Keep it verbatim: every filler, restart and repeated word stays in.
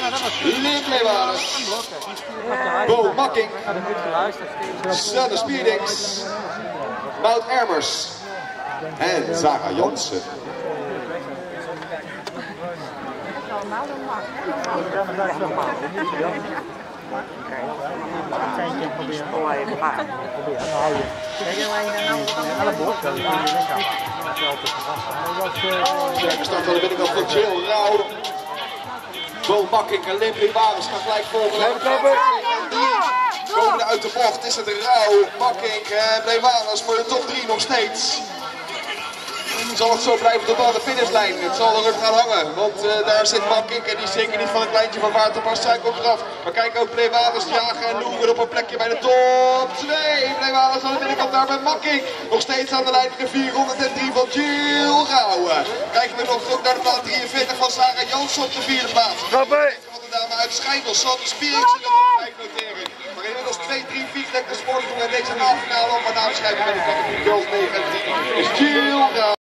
Lin Leeuwarens, Bo Makking, Stelle Spierdings, Wout Ermers en Zara Jansen. Sterke start aan de binnenkant van Jill Rauw. Bo Makking en Lin Leeuwarens gaan gelijk volgen. Komende uit de bocht is het Rauw, Makking en Leeuwarens voor de top drie nog steeds. Zal het zo blijven tot aan de finishlijn? Het zal er ook gaan hangen, want uh, daar zit Makking en die is zeker niet van het lijntje van Waterpas Suik ook eraf. Maar kijk ook Leeuwarens jagen en loeren op een plekje bij de top twee. Leeuwarens aan de binnenkant daar met Makking. Nog steeds aan de lijn de vierhonderddrie van Jill Rauw. Kijken we nog ook naar de plaats drieënveertig van Zara Jansen op de vierde plaats. Van de dame uit Schijndel, Sanne Spierdings in de top vijf notering. Maar inmiddels twee, drie, vier plekken sporten in deze halve finale op. Maar na de schrijven met de categorie girls negen en drie is Jill Rauw.